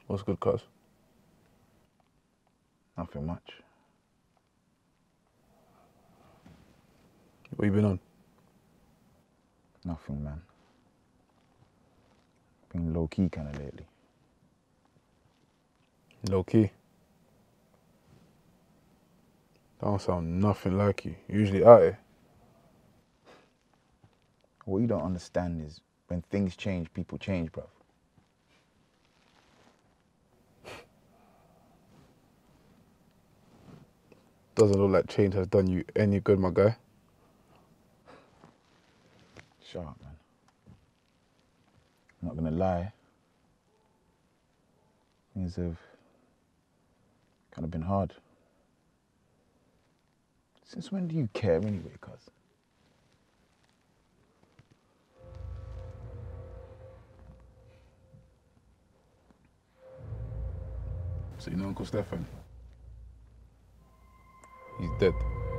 What's good, cuz? Nothing much. What you been on? Nothing, man. Been low-key kind of lately. Low key. That don't sound nothing like you. Usually out here. What you don't understand is when things change, people change, bruv. Doesn't look like change has done you any good, my guy. Shut up, man. I'm not gonna lie. Things have kind of been hard. Since when do you care anyway, cuz? So you know Uncle Stefan? He's dead.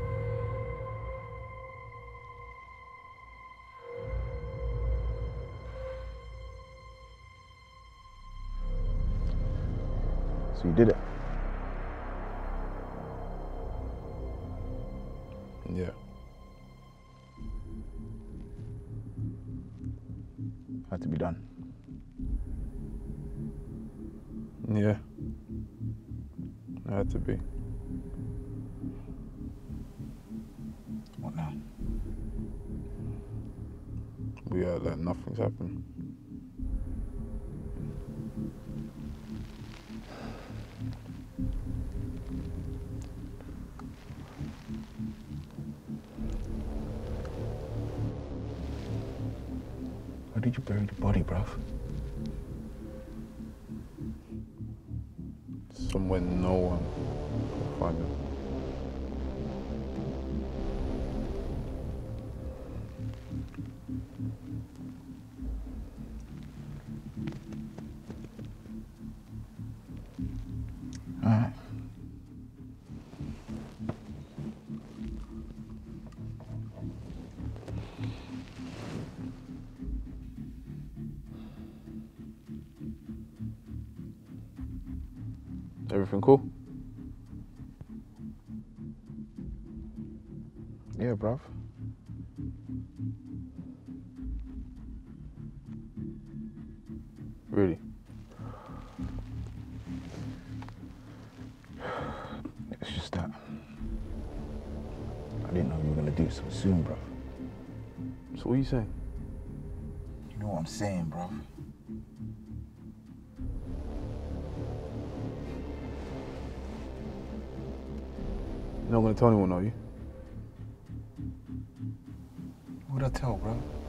So you did it. Yeah. Had to be done. Yeah. It had to be. What now? We act like nothing's happened. Where did you bury the body, bruv? Somewhere no one can find him. Alright. Everything cool? Yeah, bruv. Really? It's just that I didn't know you were gonna do it so soon, bruv. So what are you saying? You know what I'm saying, bruv? You're not gonna tell anyone, are you? What would I tell, bruv?